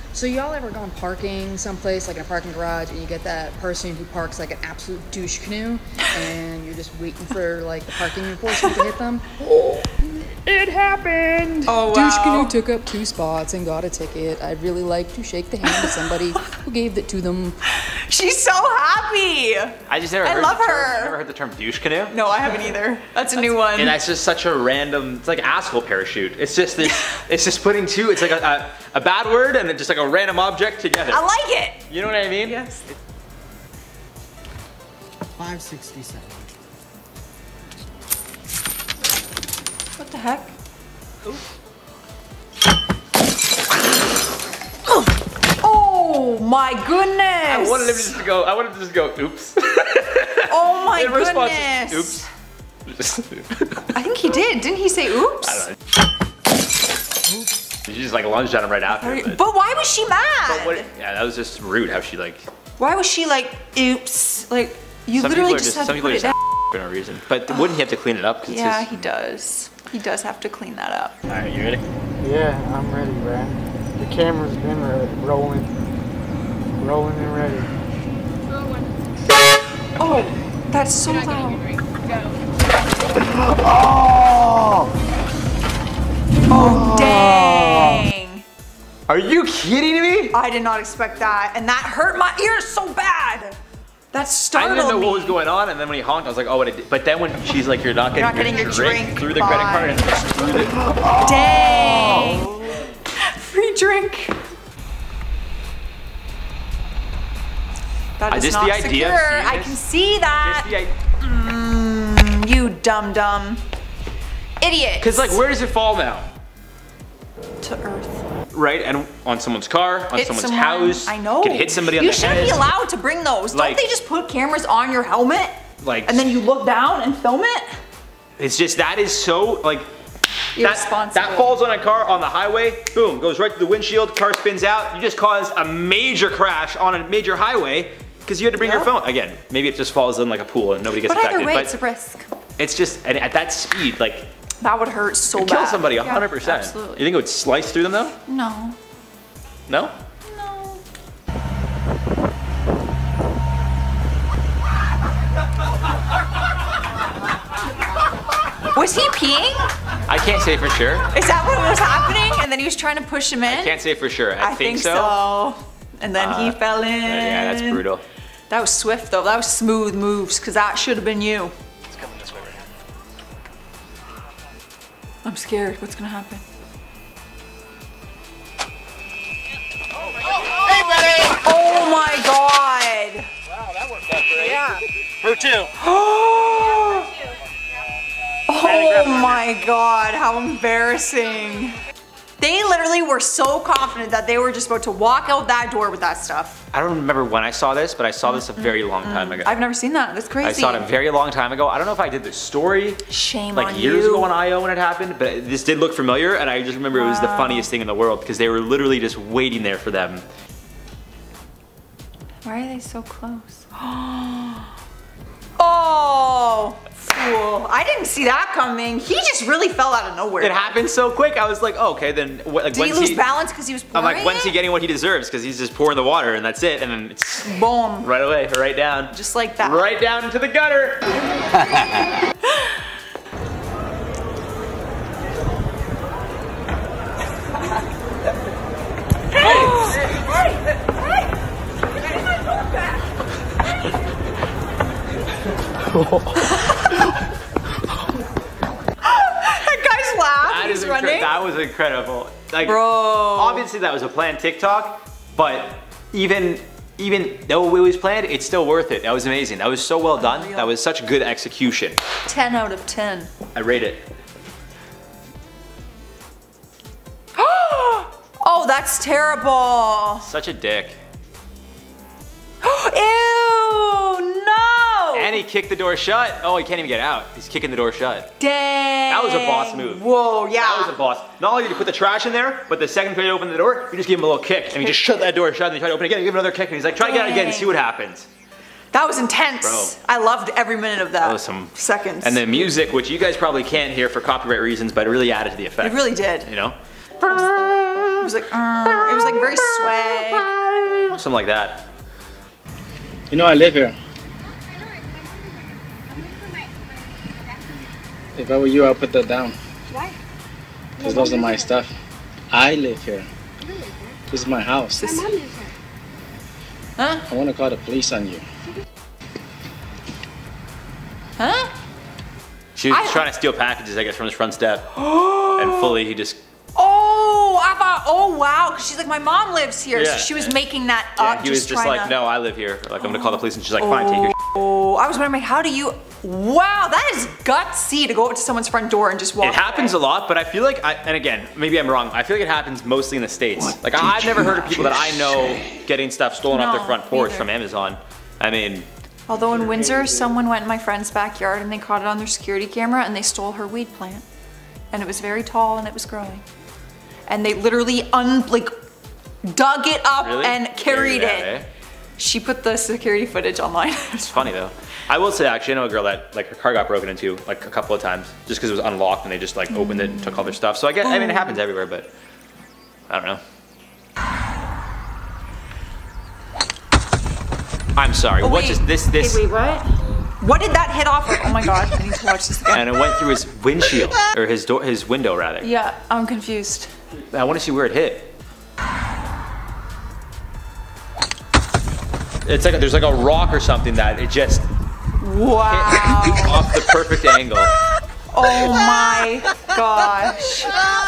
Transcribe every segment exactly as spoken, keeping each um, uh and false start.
So y'all ever gone parking someplace, like in a parking garage, and you get that person who parks like an absolute douche canoe, and you're just waiting for like the parking enforcement to hit them? Oh, it happened! Oh, wow. Douche canoe took up two spots and got a ticket. I'd really like to shake the hand of somebody who gave it to them. She's so happy! I just never I heard love the term, her. never heard the term douche canoe. No, I haven't either. That's a new one. And that's just such a random, it's like asshole parachute. It's just this, it's just putting two, it's like a, a, a bad word and just like a random object together. I like it! You know what I mean? Yes. five sixty-seven. What the heck? Ooh. Oh my goodness! I wanted him just to go, I wanted him to just go, oops. Oh my In response, goodness! Oops. I think he did. Didn't he say oops? I don't know. Oops. She just like lunged at him right after. But, But, but why was she mad? but what, yeah, that was just rude how she like. Why was she like, oops? Like, you Some literally people are just just, had some to people put are it just down. for no reason. But wouldn't he have to clean it up? Cause Yeah, it's his... he does. He does have to clean that up. All right, you ready? Yeah, I'm ready, man. The camera's been re rolling, rolling and ready. Oh, that's so loud. Oh! Oh, dang. Are you kidding me? I did not expect that. And that hurt my ears so bad. That I startled didn't know me. what was going on, and then when he honked, I was like, oh, what? It but then when she's like, you're not getting, not getting your, your drink, drink, through the credit bye. card, and just threw the. Dang. Oh. Free drink. That Uh, is just not the idea of secure. seeing I this- can see that. Just the idea. Mm, you dumb dumb. Idiot. Because like, where does it fall now? To earth. Right, and on someone's car, on Hit someone's someone. house. I know. Could hit somebody on you the shouldn't head. be allowed to bring those. Like- Don't they just put cameras on your helmet? Like, And then you look down and film it? it's just that is so like. That, Irresponsible. that falls on a car on the highway, boom, goes right through the windshield, car spins out. You just caused a major crash on a major highway because you had to bring Yep. your phone. Again, maybe it just falls in like a pool and nobody gets But affected. either way, but it's a risk. it's just, and at that speed, like, That would hurt so it'd bad. kill somebody Yeah, one hundred percent. absolutely. You think it would slice through them though? No. No? No. Was he peeing? I can't say for sure. Is that what was happening? And then he was trying to push him in? I can't say for sure. I, I think, so. so. And then he Uh, fell in. Yeah, that's brutal. That was swift though. That was smooth moves because that should have been you. It's coming this way right now. I'm scared. What's gonna happen? Hey, buddy! Oh my god! Wow, that worked out great. Yeah. Her too. Oh my god, how embarrassing. They literally were so confident that they were just about to walk out that door with that stuff. I don't remember when I saw this, but I saw this a very long time ago. I've never seen that. That's crazy. I saw it a very long time ago. I don't know if I did the story Shame like on years you. ago on I O when it happened, but this did look familiar, and I just remember it was the Wow. funniest thing in the world because they were literally just waiting there for them. Why are they so close? Oh, fool. I didn't see that coming. He just really fell out of nowhere. It happened so quick. I was like, oh, okay, then what, like, Did he when's lose balance because he was pouring I'm like, when's he it? getting what he deserves? Because he's just pouring the water, and that's it, and then it's Boom. right away, right down, Just like that. right down into the gutter. That guy's laugh. That He's is running. incre- that was incredible. Like, Bro. obviously that was a planned TikTok, but even even though it was planned, it's still worth it. That was amazing. That was so well done. Unreal. That was such good execution. ten out of ten. I rate it. Oh, that's terrible. Such a dick. Ew, no. And he kicked the door shut. Oh, he can't even get out. He's kicking the door shut. Dang. That was a boss move. Whoa, yeah. That was a boss. Not only did you put the trash in there, but the second time you open the door, you just give him a little kick. And he just shut that door shut, and he tried to open it again, and give him another kick, and he's like, try to get out again and see what happens. That was intense. Bro. I loved every minute of that. That was some seconds. And the music, which you guys probably can't hear for copyright reasons, but it really added to the effect. It really did. You know? It was like, uh, it was like very swag. Something like that. You know I live here. If I were you, I'll put that down. Why? Because those are my stuff. I live here. This is my house. My mom lives here. Huh? I want to call the police on you. Huh? She was I- trying to steal packages, I guess, from his front step. And fully, he just. Oh, I thought, oh wow, because she's like, my mom lives here, Yeah. so she was making that Yeah, up. he was just trying like, to... no, I live here. Like, I'm gonna call the police, and she's like, fine, take your. Oh, I was wondering, how do you? Wow, that is gutsy to go up to someone's front door and just walk. It happens away. a lot, but I feel like, I, and again, maybe I'm wrong. I feel like it happens mostly in the States. What like, did I, I've never you heard of people that I just know say? getting stuff stolen off No, their front porch neither. from Amazon. I mean, Although in Windsor, someone went in my friend's backyard and they caught it on their security camera and they stole her weed plant. And it was very tall and it was growing. And they literally un like dug it up really? and carried Carried it. out, eh? She put the security footage online. It's funny though. I will say, actually, I know a girl that like her car got broken into like a couple of times just because it was unlocked and they just like opened it and took all their stuff. So I guess, I mean, it happens everywhere, but I don't know. I'm sorry. Oh, what wait. just this this? Hey, wait, what? What did that hit off of? Oh my god, I need to watch this again. And it went through his windshield or his door, his window rather. Yeah, I'm confused. I want to see where it hit. It's like a, there's like a rock or something that it just Wow. hit off the perfect angle. Oh my gosh.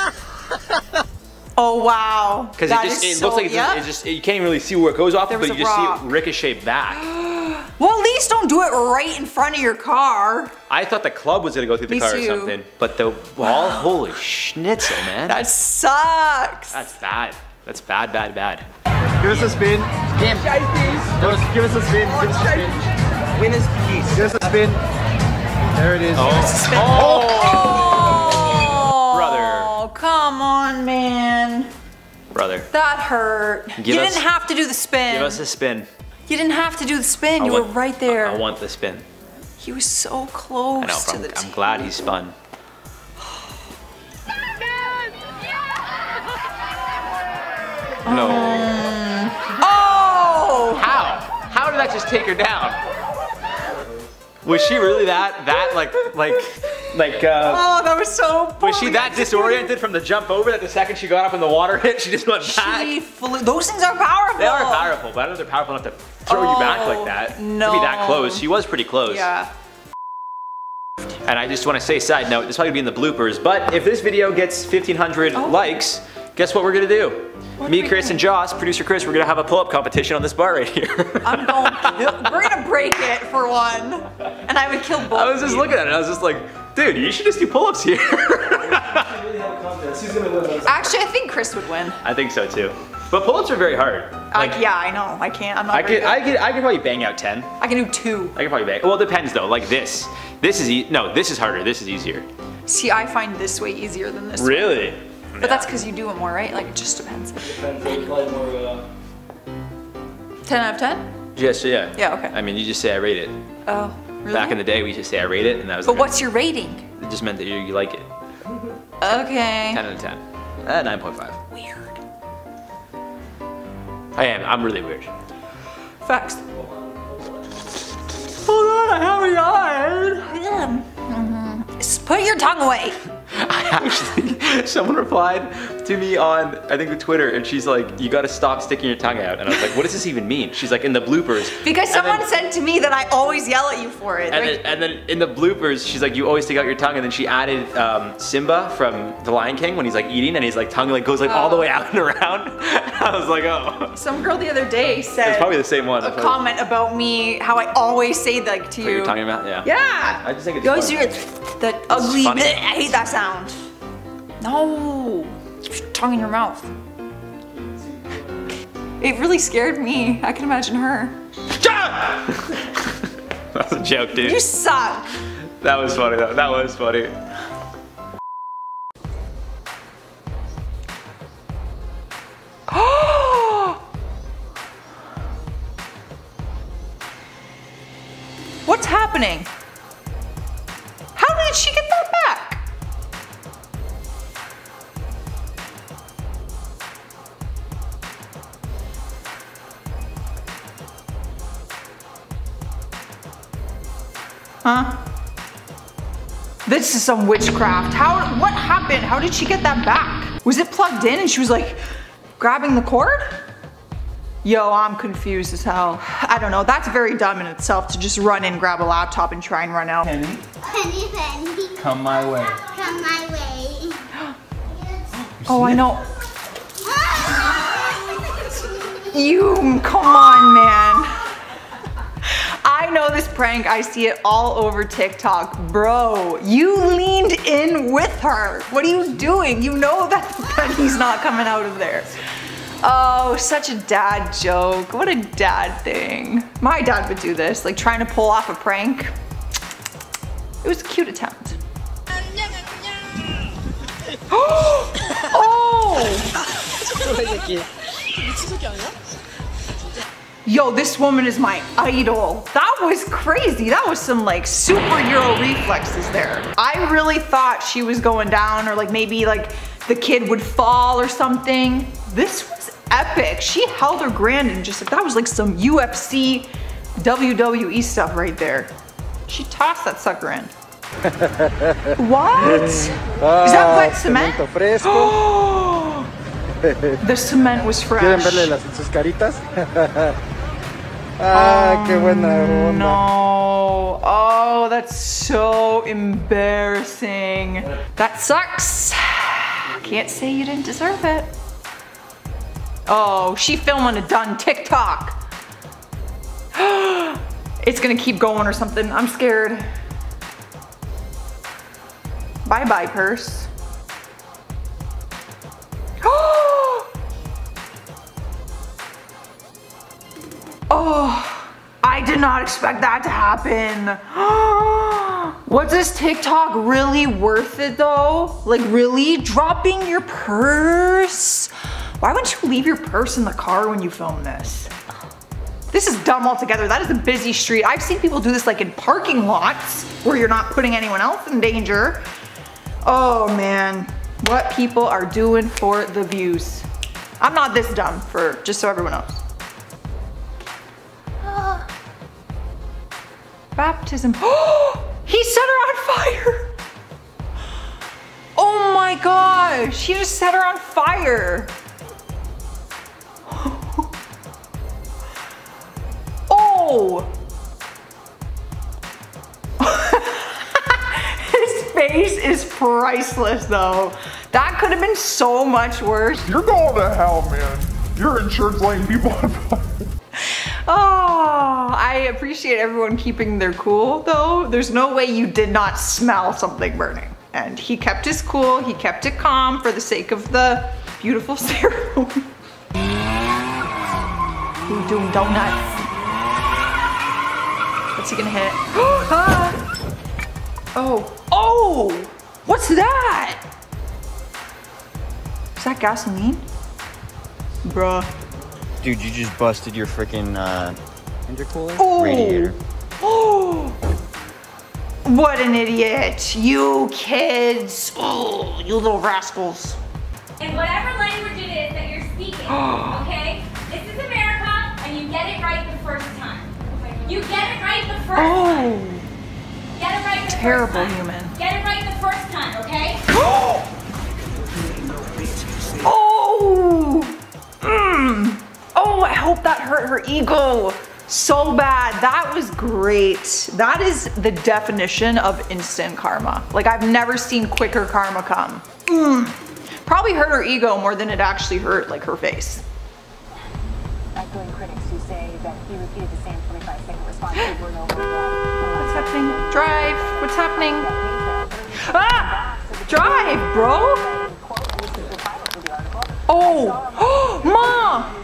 Oh wow. Because it That just is it so, looks like it yeah. just, it just you can't even really see where it goes off, There but was you a just rock. see it ricochet back. Well, at least don't do it right in front of your car. I thought the club was gonna go through the Me car too. or something, but the wall, holy schnitzel, man. That sucks. That's bad. That's bad, bad, bad. Give us a spin. Damn. Give us, give us a spin. Give us a spin. Win his piece. Give us a spin. There it is. Oh, Oh, Brother. Come on, man. brother, That hurt. Give you us- didn't have to do the spin. give us a spin. You didn't have to do the spin. I You want- were right there. I want the spin. He was so close I know, to but the I'm, I'm tip. glad he spun. No. Oh! How? How did that just take her down? Was she really that, that, like, like, like, uh, Oh, that was so was she funny. that disoriented from the jump over that the second she got up and the water hit, she just went back? She flew. Those things are powerful. They are powerful, but I don't know if they're powerful enough to throw you back like that. no. To be that close. She was pretty close. Yeah. And I just want to say, side note, this probably be in the bloopers, but if this video gets fifteen hundred Oh. likes, guess what we're gonna do? What Me, are we Chris, doing? and Joss, producer Chris, we're gonna have a pull-up competition on this bar right here. I'm going. We're gonna break it for one, and I would kill both. I was just of you. looking at it, I was just like, dude, you should just do pull-ups here. Actually, I think Chris would win. I think so too. But pull-ups are very hard. Like, yeah, I know. I can't. I'm not. I very could, good. I could, I could probably bang out ten. I can do two. I could probably bang. Well, it depends though. Like this, this is e no, this is harder. This is easier. See, I find this way easier than this. One. Really? But that's because you do it more, right? Like it just depends. ten out of ten? Yes, yeah. Yeah, okay. I mean, you just say I rate it. Oh, really? Back in the day, we used to say I rate it, and that was. But the- what's your rating? It just meant that you, you like it. Okay. ten out of ten. Uh, nine point five. Weird. I am. I'm really weird. Facts. Hold on, I have a yarn. Mm-hmm. Put your tongue away. I actually, someone replied to me on, I think, Twitter, and she's like, you gotta stop sticking your tongue out. And I was like, what does this even mean? She's like, in the bloopers. Because And someone then- said to me that I always yell at you for it. And Like, then, and then in the bloopers, she's like, you always stick out your tongue. And then she added um, Simba from The Lion King when he's like eating and his like tongue like goes like all the way out and around. I was like, oh. some girl the other day said It's probably the same one. a That's probably- comment about me, how I always say like to Put you. your tongue in your mouth, yeah. Yeah. I just think it's You always funny. do it. That ugly. funny. bleh, I hate that sound. No. Keep your tongue in your mouth. It really scared me. I can imagine her. That was a joke, dude. You suck. That was funny though. That was funny. What's happening? How did she get that back? Huh? This is some witchcraft. How, what happened? How did she get that back? Was it plugged in and she was like grabbing the cord? Yo, I'm confused as hell. I don't know, that's very dumb in itself to just run in, grab a laptop and try and run out. Penny, Penny, penny, come my way. come my way. Oh, I know. You, come on, man. I know this prank, I see it all over TikTok. Bro, you leaned in with her. What are you doing? You know that Penny's not coming out of there. Oh, such a dad joke. What a dad thing. My dad would do this, like trying to pull off a prank. It was a cute attempt. Oh! Yo, this woman is my idol. That was crazy. That was some like superhero reflexes there. I really thought she was going down or like maybe like the kid would fall or something. This was epic. She held her ground and just like, that was like some U F C, W W E stuff right there. She tossed that sucker in. What? Is that wet cement? The cement was fresh. ¿Quieren verle las sus caritas? Ah, qué buena onda. No. Oh, that's so embarrassing. That sucks. Can't say you didn't deserve it. Oh, she filming it on TikTok. It's gonna keep going or something. I'm scared. Bye-bye, purse. Oh, I did not expect that to happen. Was this TikTok really worth it though? Like really? Dropping your purse? Why wouldn't you leave your purse in the car when you film this? This is dumb altogether. That is a busy street. I've seen people do this like in parking lots where you're not putting anyone else in danger. Oh man, what people are doing for the views. I'm not this dumb, for just so everyone knows. Baptism. Oh, he set her on fire. Oh my gosh, he just set her on fire. Oh. His face is priceless though. That could have been so much worse. You're going to hell, man. Your insurance lighting people on fire. Oh, I appreciate everyone keeping their cool though. There's no way you did not smell something burning. And he kept his cool, he kept it calm for the sake of the beautiful ceremony. Who's doing donuts? What's he gonna hit? Ah. Oh, oh, what's that? Is that gasoline? Bruh. Dude, you just busted your freaking uh, intercooler Oh. radiator. Oh, what an idiot. You kids. Oh, you little rascals. In whatever language it is that you're speaking, okay? This is America, and you get it right the first time. You get it right the first Oh, time. Get it right the terrible first time. human. Get it right the first time, okay? Oh, mm. Oh, I hope that hurt her ego so bad. That was great. That is the definition of instant karma. Like I've never seen quicker karma come. Mm. Probably hurt her ego more than it actually hurt like her face. Echoing critics who say that he repeated the same twenty-five second response over and over again. What's happening? Drive. What's happening? Ah! Drive, bro. Oh, Mom.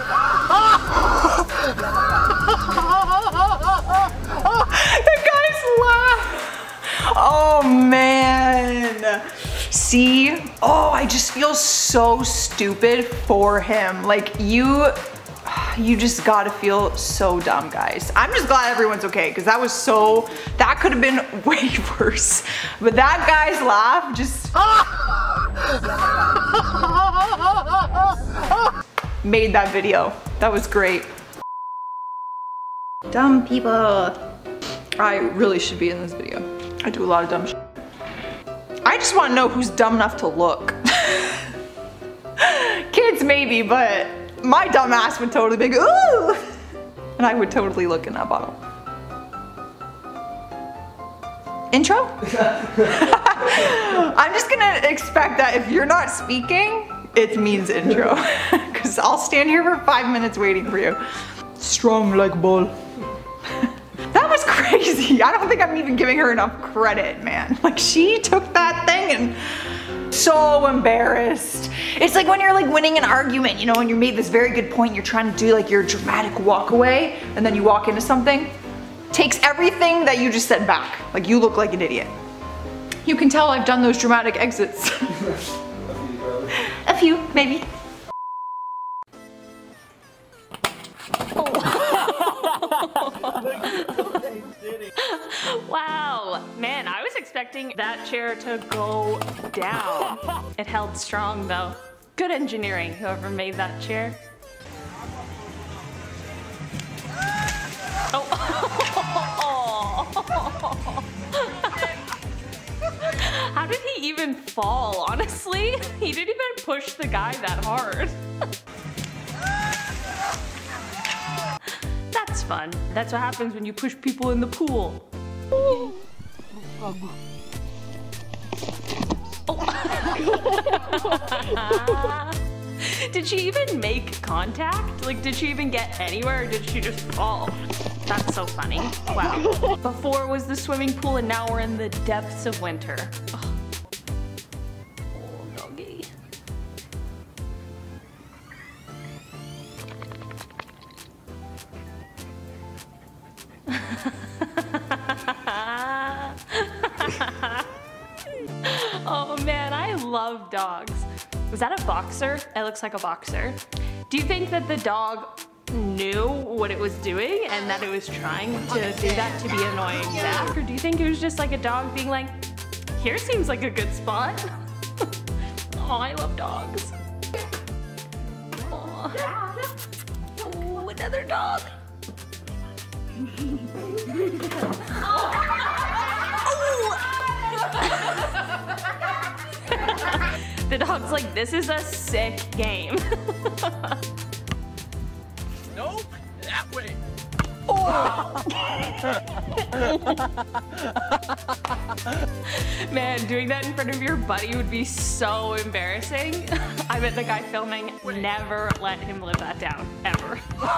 The guy's laugh. Oh man. See? Oh, I just feel so stupid for him. Like you, you just gotta feel so dumb, guys. I'm just glad everyone's okay because that was so, that could have been way worse. But that guy's laugh just made that video. That was great. Dumb people. I really should be in this video. I do a lot of dumb shit. I just want to know who's dumb enough to look. Kids maybe, but my dumb ass would totally be like, ooh! And I would totally look in that bottle. Intro? I'm just gonna expect that if you're not speaking, it means intro. Because I'll stand here for five minutes waiting for you. Strong like bull. That was crazy. I don't think I'm even giving her enough credit, man. Like, she took that thing and so embarrassed. It's like when you're like winning an argument, you know, and you made this very good point, you're trying to do like your dramatic walk away, and then you walk into something, takes everything that you just said back. Like, you look like an idiot. You can tell I've done those dramatic exits. A few, maybe. Wow, man, I was expecting that chair to go down. It held strong though. Good engineering, whoever made that chair. Oh. How did he even fall, honestly? He didn't even push the guy that hard. That's fun. That's what happens when you push people in the pool. Oh. Did she even make contact? Like, did she even get anywhere, or did she just fall? That's so funny. Wow. Before was the swimming pool, and now we're in the depths of winter. Oh, oh doggy. Oh man, I love dogs. Was that a boxer? It looks like a boxer. Do you think that the dog knew what it was doing and that it was trying to do that to be annoying back? Or do you think it was just like a dog being like, here seems like a good spot? Oh, I love dogs. Oh, oh another dog. The dog's like, this is a sick game. Nope, that way. Oh. Man, doing that in front of your buddy would be so embarrassing. I bet the guy filming never let him live that down, ever.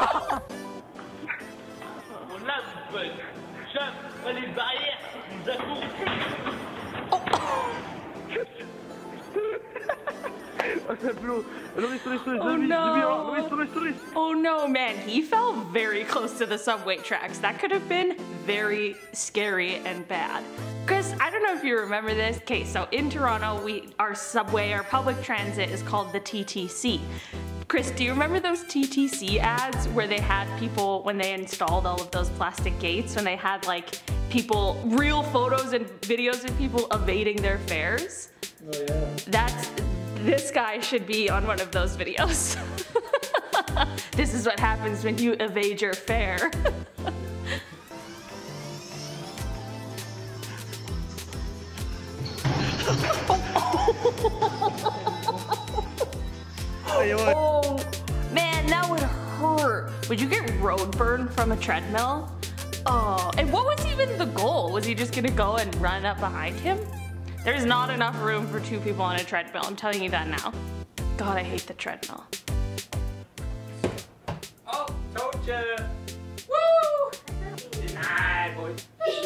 Oh no. Oh no, man, he fell very close to the subway tracks. That could have been very scary and bad. Chris, I don't know if you remember this. Okay, so in Toronto, we our subway, our public transit is called the T T C. Chris, do you remember those T T C ads where they had people, when they installed all of those plastic gates, when they had like people, real photos and videos of people evading their fares? Oh yeah. That's, this guy should be on one of those videos. This is what happens when you evade your fare. Oh, man, that would hurt. Would you get road burn from a treadmill? Oh, and what was even the goal? Was he just gonna go and run up behind him? There's not enough room for two people on a treadmill, I'm telling you that now. God, I hate the treadmill. Oh, told ya. Woo! Denied, boy.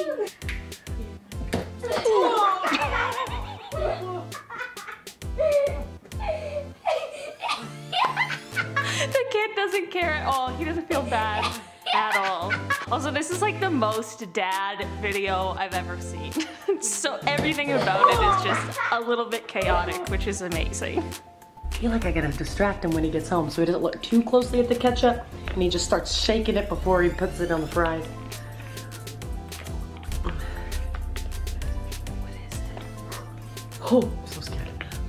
The kid doesn't care at all. He doesn't feel bad at all. Also, this is like the most dad video I've ever seen. So everything about it is just a little bit chaotic, which is amazing. I feel like I gotta distract him when he gets home so he doesn't look too closely at the ketchup and he just starts shaking it before he puts it on the fried. What is it? Oh, I'm so scared.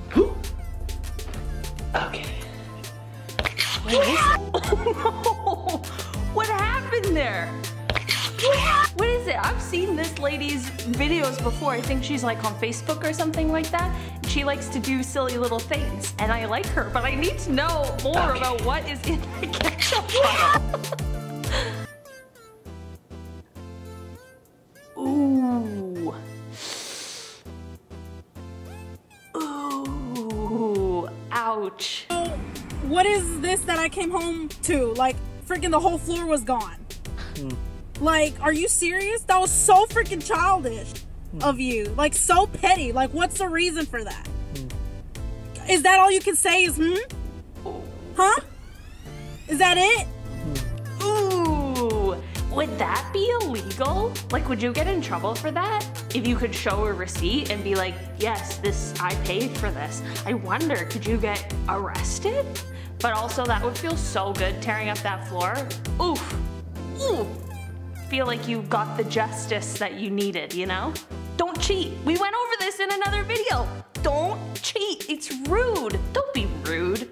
Okay. What is it? Oh no! What happened there? What is it? it? I've seen this lady's videos before. I think she's like on Facebook or something like that. She likes to do silly little things, and I like her, but I need to know more about what is in the ketchup bottle. Ooh. Ooh. Ouch. What is this that I came home to? Like, freaking the whole floor was gone. Mm. Like, are you serious? That was so freaking childish mm. of you. Like, so petty. Like, what's the reason for that? Mm. Is that all you can say is, hmm? Huh? Is that it? Mm. Ooh. Would that be illegal? Like, would you get in trouble for that? If you could show a receipt and be like, yes, this, I paid for this. I wonder, could you get arrested? But also that would feel so good tearing up that floor. Oof. Ooh. Feel like you got the justice that you needed, you know? Don't cheat. We went over this in another video. Don't cheat. It's rude. Don't be rude.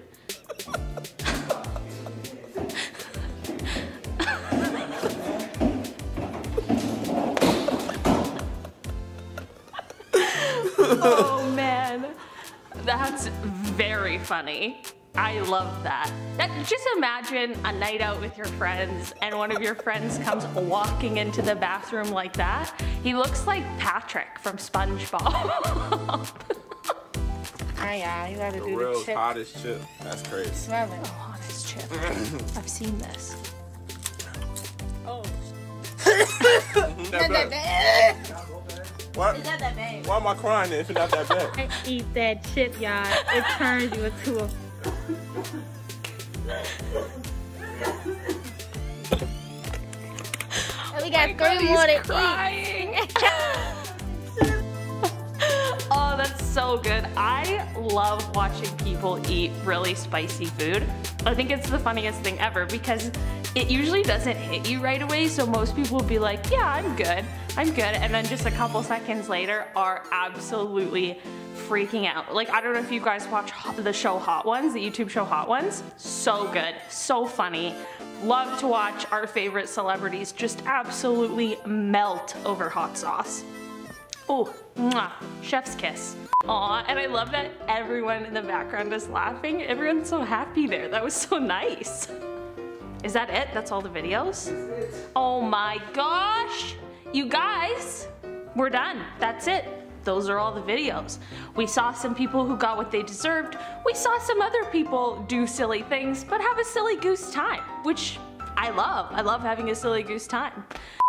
Oh man, that's very funny. I love that. That. Just imagine a night out with your friends and one of your friends comes walking into the bathroom like that. He looks like Patrick from SpongeBob. Ah, yeah, you gotta the do real the chip. hottest chip. That's crazy. Smell it. Oh, hottest chip. I've seen this. Oh. Not that bad. Why, It's not that bad. why am I crying if it's not that bad? I eat that chip, y'all. It turns you into a... We got three more to crying. Oh, that's so good. I love watching people eat really spicy food. I think it's the funniest thing ever because it usually doesn't hit you right away, so most people will be like, yeah, I'm good, I'm good, and then just a couple seconds later are absolutely freaking out. Like, I don't know if you guys watch the show Hot Ones, the YouTube show Hot Ones. So good, so funny. Love to watch our favorite celebrities just absolutely melt over hot sauce. Oh, mwah, chef's kiss. Aw, and I love that everyone in the background is laughing. Everyone's so happy there. That was so nice. Is that it? That's all the videos? Oh my gosh! You guys, we're done. That's it. Those are all the videos. We saw some people who got what they deserved. We saw some other people do silly things, but have a silly goose time, which I love. I love having a silly goose time.